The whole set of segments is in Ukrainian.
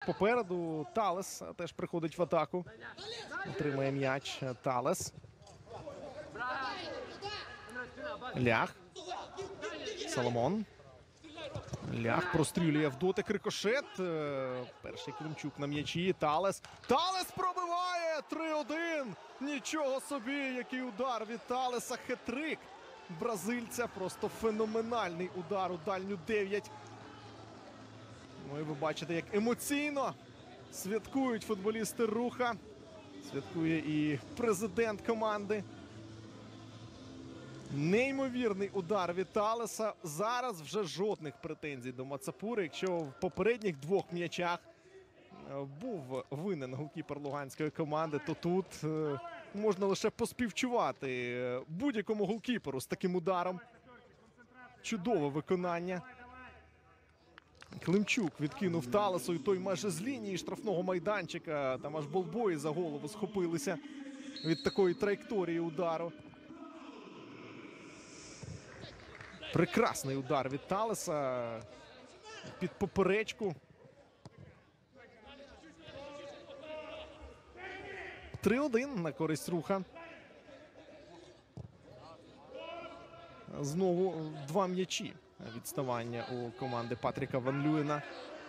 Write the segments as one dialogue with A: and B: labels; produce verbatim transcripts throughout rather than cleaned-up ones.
A: попереду. Талес теж приходить в атаку. Отримує м'яч Талес. Лях. Соломон. Лях прострілює в дотик, рикошет. Перший Климчук на м'ячі. Талес. Талес пробиває! три один! Нічого собі, який удар від Талеса. Хет-трик бразильця. Просто феноменальний удар у дальню дев'ять. Ну і ви бачите, як емоційно святкують футболісти Руха. Святкує і президент команди. Неймовірний удар від Талеса. Зараз вже жодних претензій до Мацапури. Якщо в попередніх двох м'ячах був винен голкіпер луганської команди, то тут можна лише поспівчувати будь-якому голкіперу з таким ударом. Чудове виконання. Климчук відкинув Талесу, і той майже з лінії штрафного майданчика. Там аж болбої за голову схопилися від такої траєкторії удару. Прекрасний удар від Талеса під поперечку. три один на користь Руха. Знову два м'ячі відставання у команди Патріка Ван Люєна.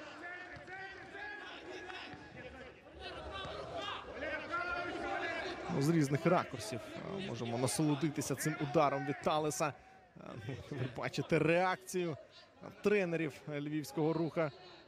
A: З різних ракурсів можемо насолодитися цим ударом від Талеса. Ви бачите реакцію тренерів львівського Руха